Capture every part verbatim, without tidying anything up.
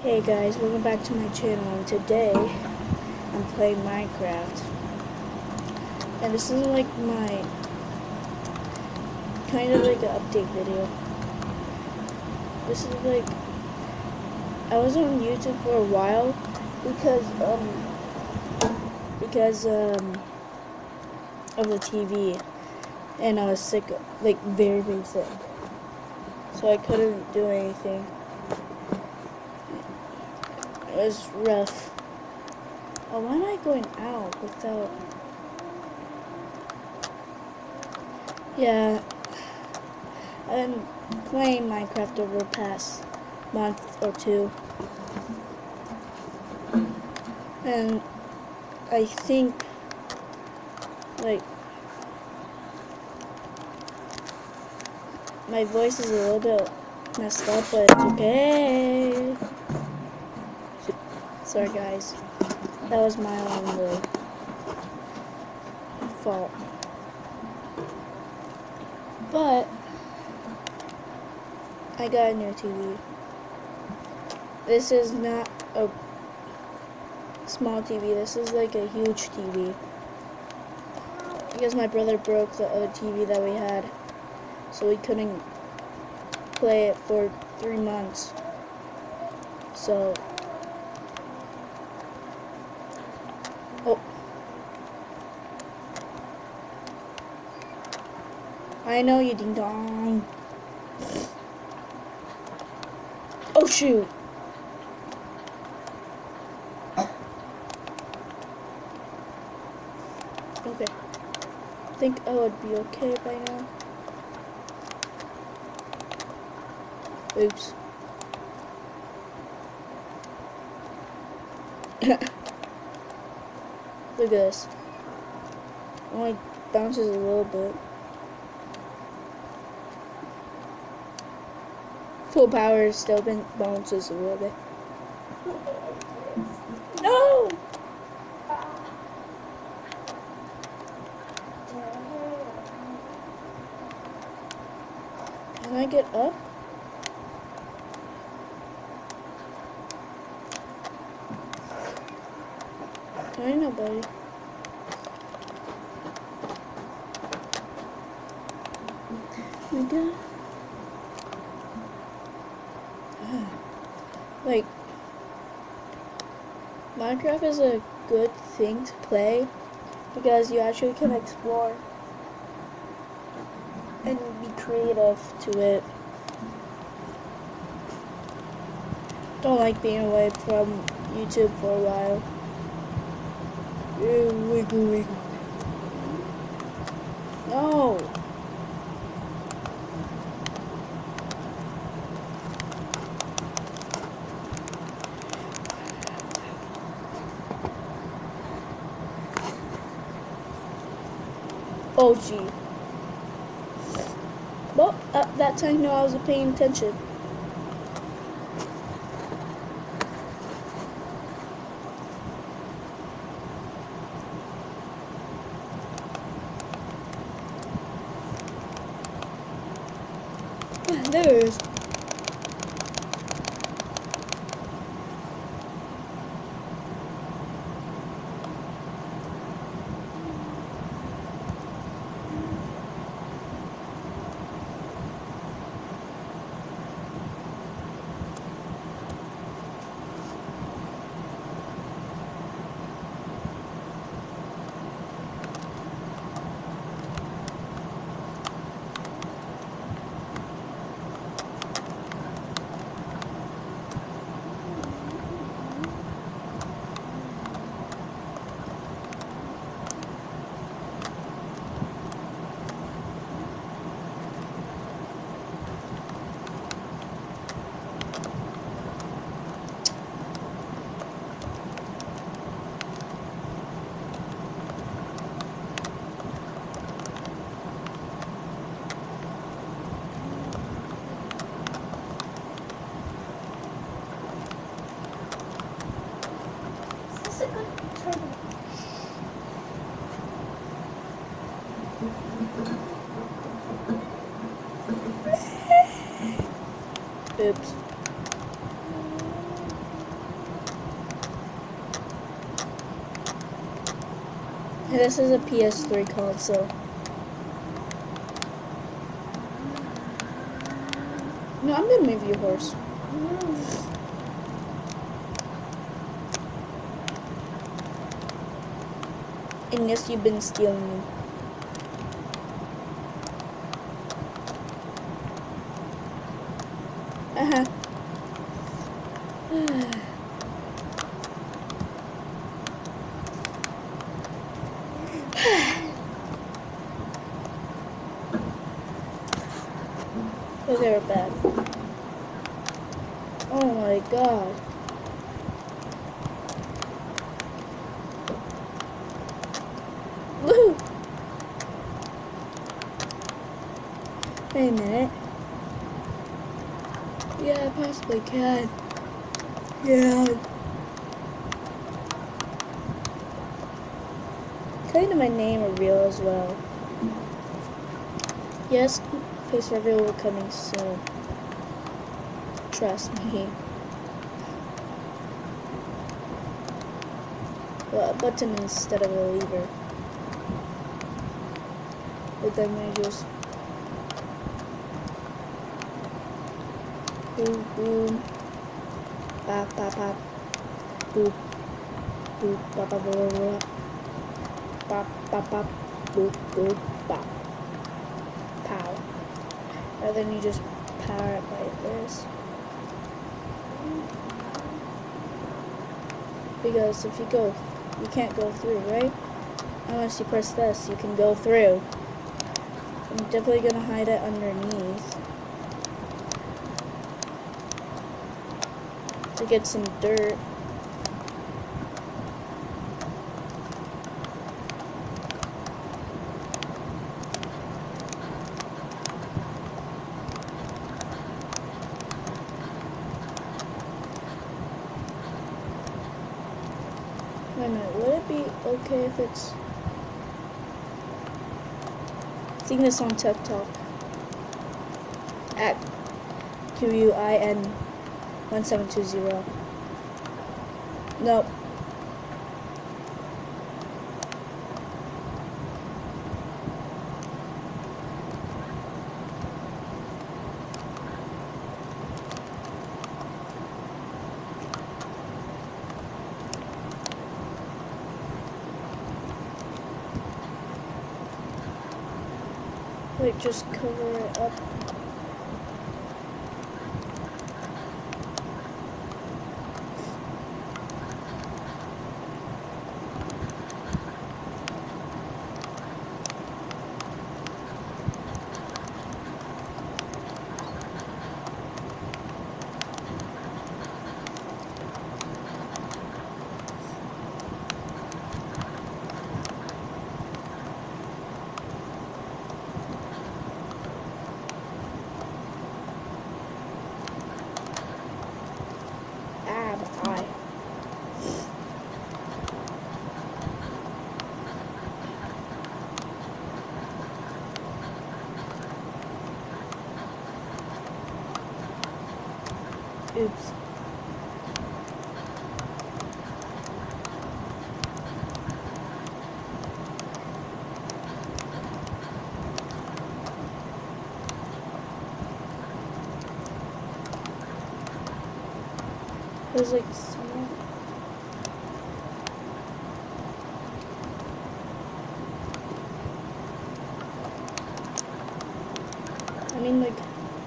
Hey guys, welcome back to my channel, and today I'm playing Minecraft. And this is like my kind of like an update video. This is like I was on YouTube for a while because um because um of the T V, and I was sick, like very very sick. So I couldn't do anything. It was rough. Oh, why am I going out without? Yeah, I've been playing Minecraft over the past month or two, and I think like my voice is a little bit messed up, but it's okay. Sorry guys, that was my own little fault. But I got a new T V. This is not a small T V. This is like a huge T V. Because my brother broke the other T V that we had, so we couldn't play it for three months. So, oh, I know you, ding dong. Oh shoot. Okay. I think I would be okay by now. Oops. Look at this. Only bounces a little bit. Full power still been bounces a little bit. No! Can I get up? There ain't nobody. Oh my god. Like, Minecraft is a good thing to play because you actually can explore and be creative to it. Don't like being away from YouTube for a while. Ew, wiggle, wiggle. No! Oh gee. Well, at that time, no, I wasn't paying attention. There it is. Oops. This is a P S three console. No, I'm gonna move you, horse. And yes, you've been stealing them. Uh-huh. Okay, we're back. Oh my god. Woohoo! Wait a minute. Yeah, I possibly can. Yeah. Kind of my name reveal as well. Yes, face reveal will coming soon. Trust me. Well, a button instead of a lever. But then we just boom, boom, pop, pop, pop, boop, boop, pop, pop, pop, pop, pop, pop, pop, boop, boop, pop, pow. And then you just power it like this. Because if you go, you can't go through, right? Unless you press this, you can go through. I'm definitely gonna hide it underneath to get some dirt. Wait a minute, would it be okay if it's... Seeing this on TikTok at Q U I N one seven two zero. Nope. Wait, just cover it up. Ah, my eye. Oops. There's like someone. I mean, like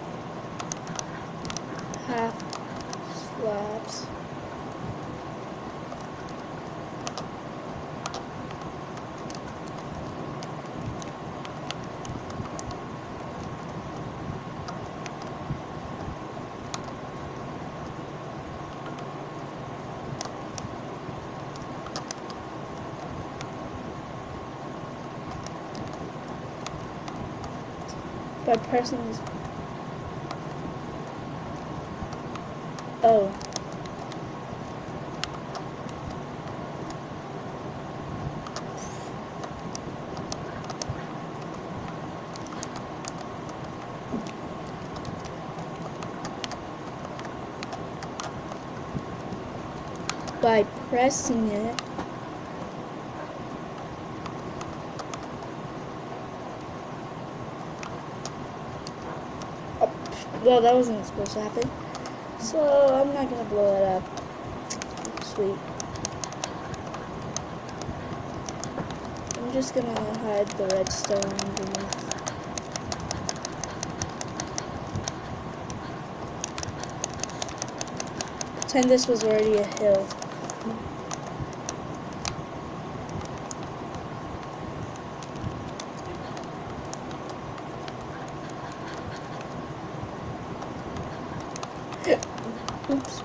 half slabs. By pressing this. Oh. By pressing it. Well, that wasn't supposed to happen. So I'm not gonna blow it up. Sweet. I'm just gonna hide the redstone underneath. Pretend this was already a hill. Oops.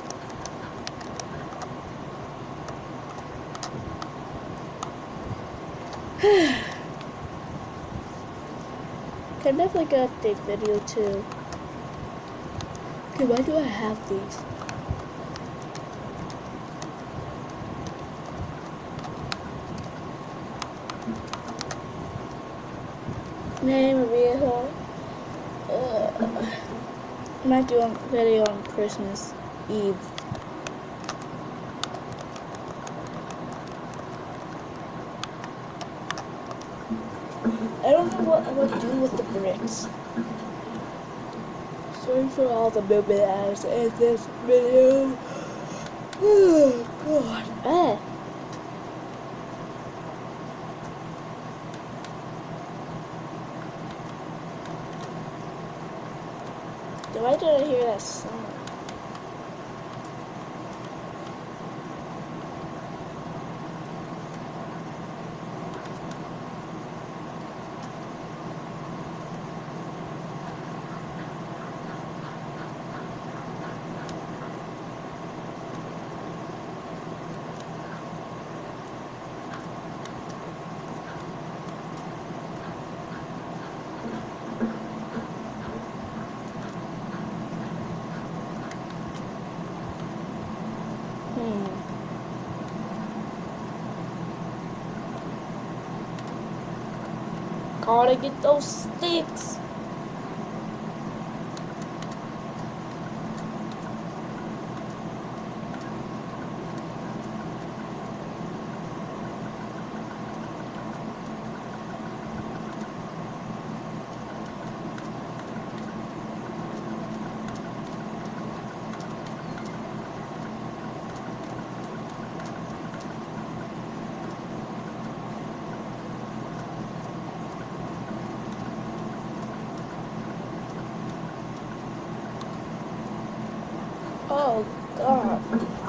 Can I have like an update video too? Okay, why do I have these? Name a vehicle. Uh, I might do a video on Christmas Eve. I don't know what I would do with the bricks. Sorry for all the movement ads in this video. Oh god. Ah. Why did I hear that sound? Hmm. Gotta get those sticks. Oh god.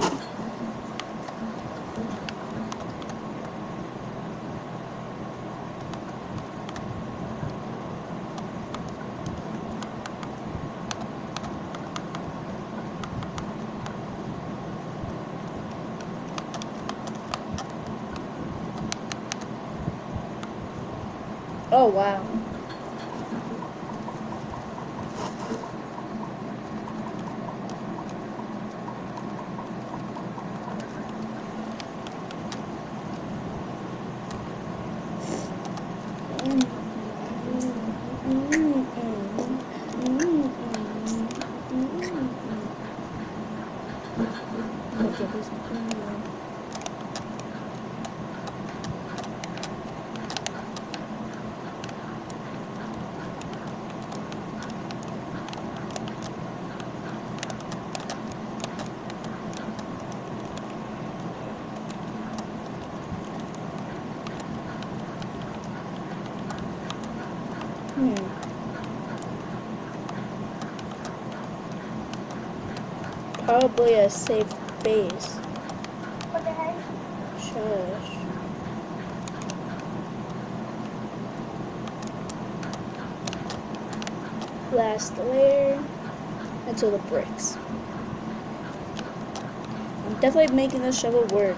Oh wow. Hmm. Probably a safe base. What the heck? Shush. Last layer until the bricks. I'm definitely making this shovel work.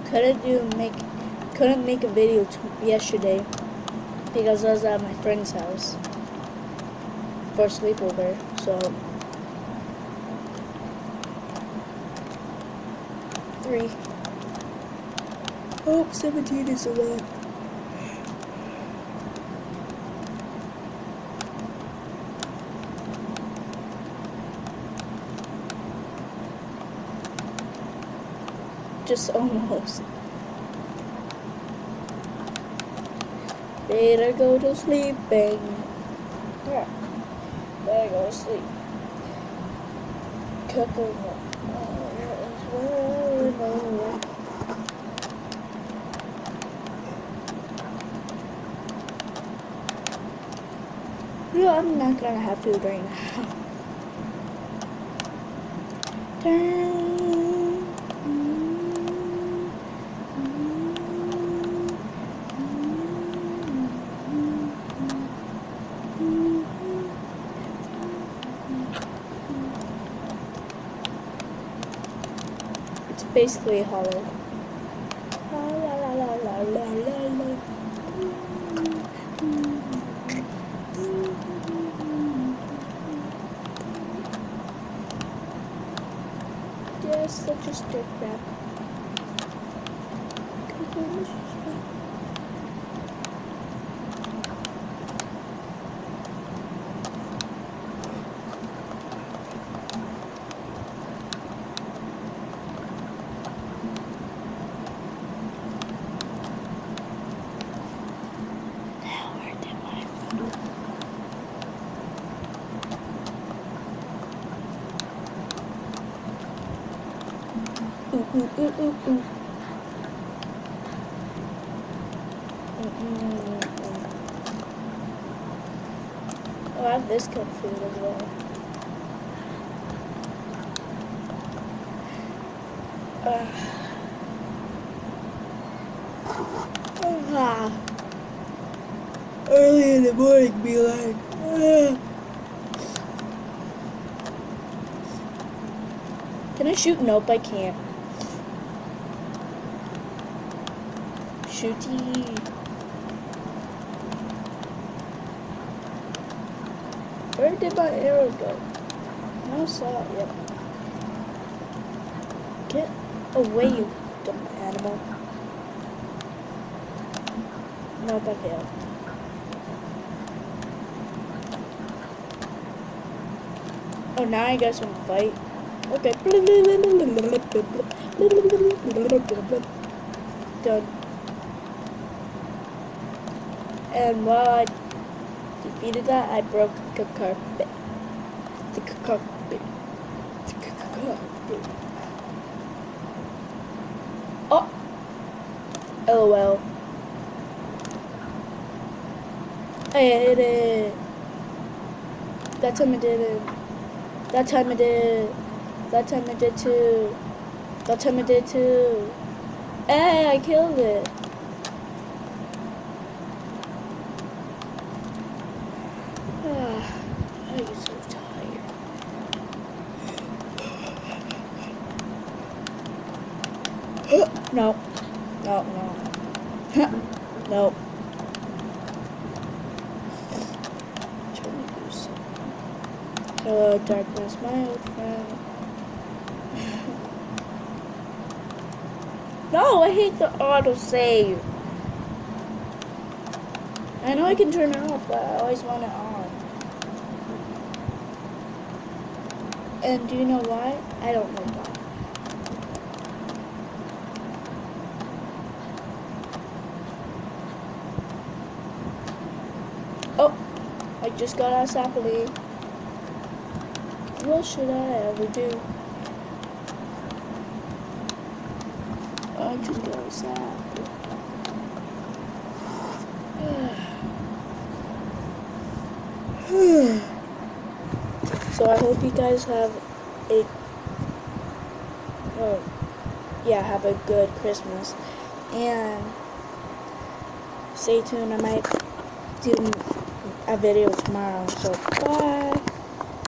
couldn't do make couldn't make a video t yesterday because I was at my friend's house for a sleepover. So three. Oh, seventeen is alive. Just almost. Better go to sleep, bang. Yeah. Better go to sleep. Couple more. No, I'm not gonna have food right now. Turn. It's basically hollow. La la la la la la la la. Yes, such a stick wrap. Ooh, ooh, ooh, ooh, ooh. Mm -mm. Oh, I have this kind of food as well. Uh. Ah. Early in the morning, be like. Ah. Can I shoot? Nope, I can't. Shooty. Where did my arrows go? No, saw it yet. Get away, you dumb animal. Nope, I failed. Oh, now I guess I'm fight. Okay. Done. And while I defeated that, I broke the carpet. The carpet. The carpet. Oh! LOL. I hit it. That time I did it. That time I did. That time I did too. That time I did too. Hey, I killed it. Ah, I'm so tired. No. No, no. No. Hello, darkness, my old friend. No, I hate the autosave. I know I can turn it off, but I always want it on. And do you know why? I don't know why. Oh, I just got out of Sapoli. What should I ever do? I just got out of Sapoli. So I hope you guys have a, oh, yeah, have a good Christmas. And stay tuned, I might do a video tomorrow. So bye.